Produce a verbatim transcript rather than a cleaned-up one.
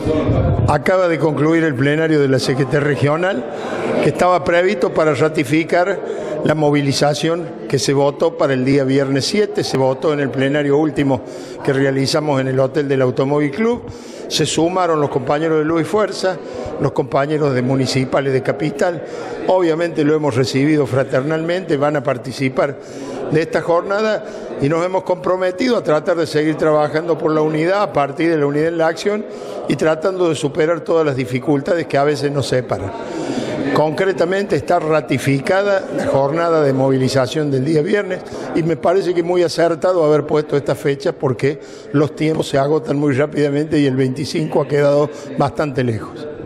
Acaba de concluir el plenario de la C G T regional, que estaba previsto para ratificar la movilización que se votó para el día viernes siete, se votó en el plenario último que realizamos en el Hotel del Automóvil Club. Se sumaron los compañeros de Luz y Fuerza, los compañeros de municipales de Capital. Obviamente lo hemos recibido fraternalmente, van a participar de esta jornada y nos hemos comprometido a tratar de seguir trabajando por la unidad, a partir de la unidad en la acción y tratando de superar todas las dificultades que a veces nos separan. Concretamente está ratificada la jornada de movilización del día viernes y me parece que muy acertado haber puesto esta fecha porque los tiempos se agotan muy rápidamente y el veinticinco ha quedado bastante lejos.